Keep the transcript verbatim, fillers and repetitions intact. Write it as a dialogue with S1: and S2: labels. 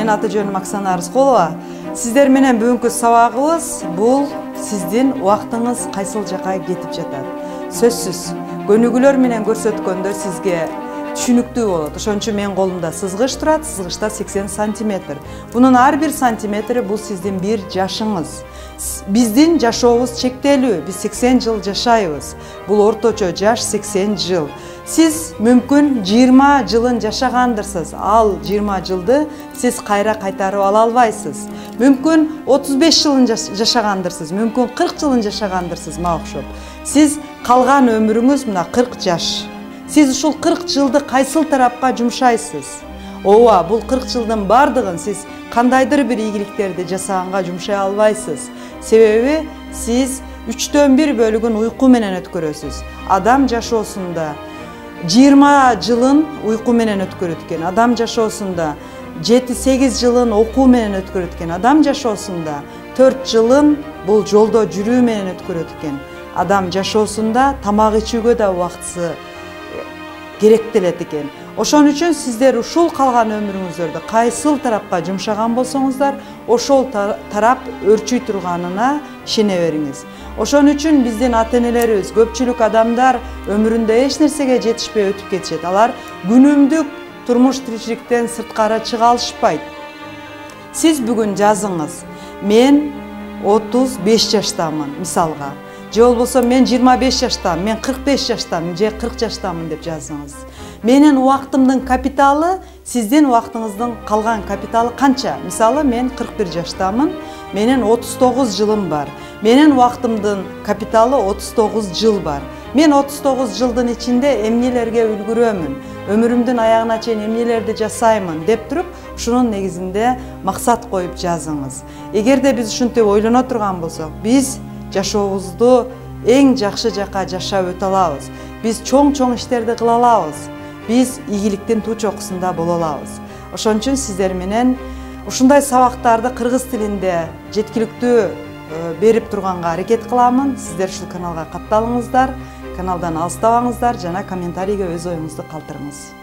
S1: мен аты жөнүм Оксана Арзкулова. Сиздер менен бүгүнкү сабагыбыз бул сиздин убактыңыз кайсыл жака кетип жатат. Сөзсүз көнүгүүлөр менен көрсөткөндө сизге түшүнүктүү болот. Ошон үчүн менин колумда сызгыч турат, сызгычта сексен сантиметр. Бунун ар бир сантиметри бул сиздин бир жашыңыз. Биздин жашообуз чектелүү, биз сексен жыл жашайбыз. Бул орточо жаш сексен жыл. Сиз мүмкүн жыйырма жылын жашагандырсыз, ал жыйырма жылды сиз кайра кайтарып ала албайсыз. Мүмкүн отуз беш жылын жашагандырсыз, мүмкүн кырк жылын жашагандырсыз, мага окшоп. Сиз калган өмүрүңүз мына кырк жаш. Сиз ушул кырк жылды кайсыл тарапка жумшайсыз? Ооба, бул кырк жылдын бардыгын сиз кандайдыр бир ийгиликтерди жасаганга жумшай албайсыз. Себеби сиз үчтөн бир бөлүгүн уйку менен өткөрөсүз. Адам жашоосунда жыйырма жылын уйку менен өткөрөт экен. Адам жашоосунда жети сегиз жылын окуу менен өткөрөт экен. Адам жашоосунда төрт жылын бул жолдо жүрүү менен өткөрөт экен. Адам жашоосунда тамак ичүүгө да убактысы керектелет экен. Ошон үчүн сиздер ушул калган өмүрүңүздөрдү кайсыл тарапка жумшаган болсоңуздар, ошол тарап өрчүй турганына ишене бериңиз. Ошон үчүн биздин ата-энелерибиз, көпчүлүк адамдар өмүрүндө эч нерсеге жетишпей өтүп кетишет. Алар күнүмдүк турмуш тиричиликтен сырткары чыга алышпайт. Сиз бүгүн жазыңыз: мен отуз беш жаштамын, мисалга. Же болбосо мен жыйырма беш жаштамын, мен кырк беш жаштамын, же кырк жаштамын деп жазыңыз. Менин убактымдын капиталы, сиздин убактыңыздын калган капиталы канча? Мисалы, мен кырк бир жаштамын, менин отуз тогуз жылым бар. Менин убактымдын капиталы отуз тогуз жыл бар. Мен отуз тогуз жылдын ичинде эмнелерге үлгүрөмүн, өмүрүмдүн аягына чейин эмнелерди жасаймын деп туруп, ушунун негизинде максат коюп жазыңыз. Эгерде биз ушинтип ойлоно турган болсок, биз жашообузду эң жакшы жака жашап өтө алабыз. Биз чоң-чоң иштерди кыла алабыз. Биз ийгиликтин туу чокусунда боло алабыз. Ошон үчүн сиздер менен ушундай сабактарды кыргыз тилинде жеткиликтүү берип турганга аракет кыламын. Сиздер ушул каналга катталыңыздар, каналдан алыстабаңыздар жана комментарийге өз оюңузду калтырыңыз.